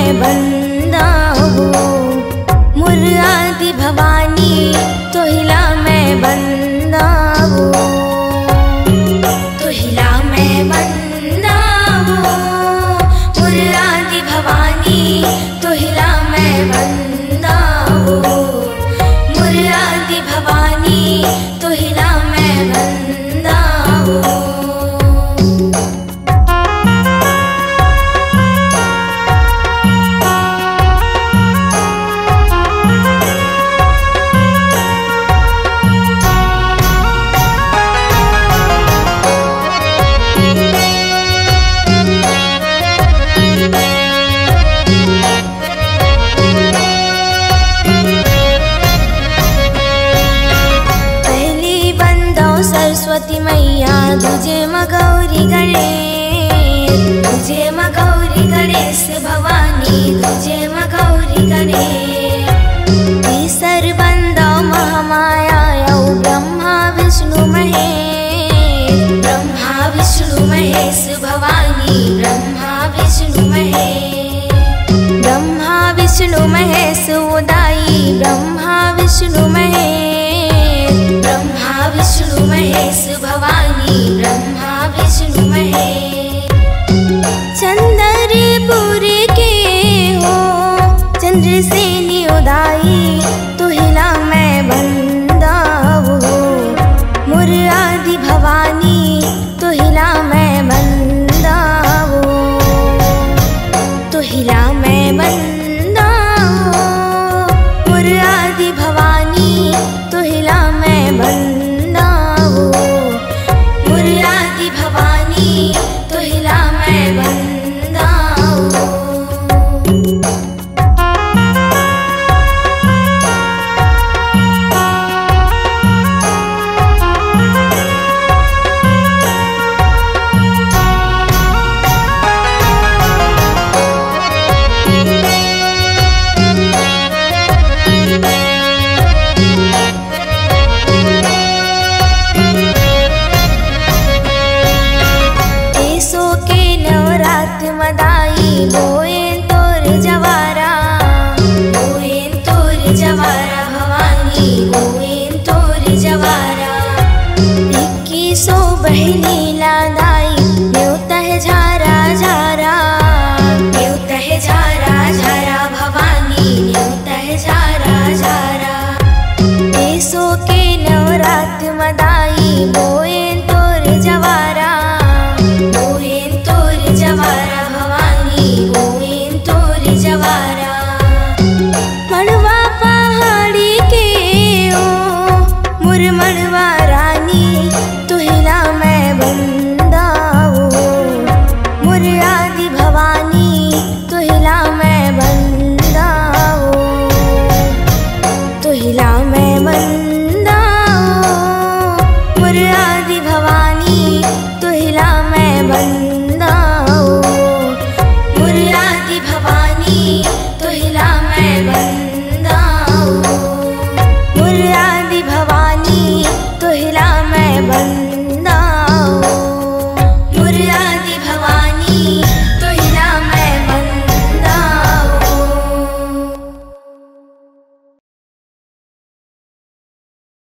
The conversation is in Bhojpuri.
मैं बंदा हूँ। मुरादी भवानी तोहिला मैं बंदा हूँ। तोहिला मैं बंदा हूँ। मुरादी भवानी तोहिला मैं बंदा हूँ। मुरादी भवानी तोहिला मैं बंदा हूँ। सरस्वती मैया तुझे मगौरी गणेश, तुझे मगौरी गणेश भवानी, तुझे मगौरी गणेश। तीसर बंदो महामाया यौ ब्रह्मा विष्णु महेश, ब्रह्मा विष्णु महेश भवानी, ब्रह्मा विष्णु महेश। ब्रह्मा विष्णु महेश उदाई, ब्रह्मा विष्णु महेश, ब्रह्मा विष्णु महेश भवानी, ब्रह्मा विष्णु महेश।